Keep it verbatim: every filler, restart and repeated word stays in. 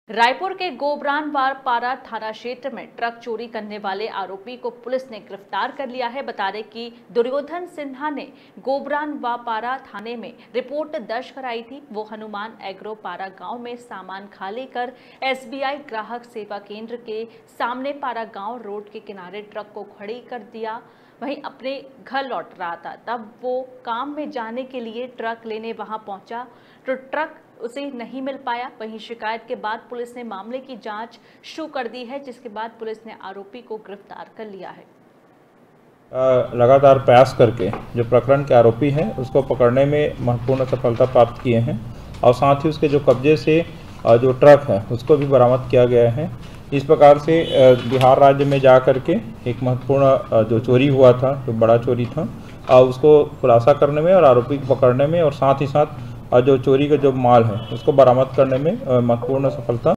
रायपुर के गोबरानवार पारा थाना क्षेत्र में ट्रक चोरी करने वाले आरोपी को पुलिस ने गिरफ्तार कर लिया है। बता दें कि दुर्योधन सिन्हा ने गोबरानवार पारा थाने में रिपोर्ट दर्ज कराई थी। वो हनुमान एग्रो पारा गांव में सामान खाली कर एसबीआई ग्राहक सेवा केंद्र के सामने पारा गांव रोड के किनारे ट्रक को खड़ी कर दिया, वहीं अपने घर लौट रहा था। तब वो काम में जाने के लिए ट्रक लेने वहां पहुंचा तो ट्रक उसे नहीं मिल पाया। वहीं शिकायत के बाद पुलिस ने मामले की जांच शुरू कर दी है, जिसके बाद पुलिस ने आरोपी को गिरफ्तार कर लिया है। लगातार प्रयास करके जो प्रकरण के आरोपी हैं उसको पकड़ने में महत्वपूर्ण सफलता प्राप्त किए हैं और साथ ही उसके जो कब्जे से जो ट्रक है उसको भी बरामद किया गया है। इस प्रकार से बिहार राज्य में जा कर के एक महत्वपूर्ण जो चोरी हुआ था, जो बड़ा चोरी था, उसको खुलासा करने में और आरोपी को पकड़ने में और साथ ही साथ जो चोरी का जो माल है उसको बरामद करने में महत्वपूर्ण सफलता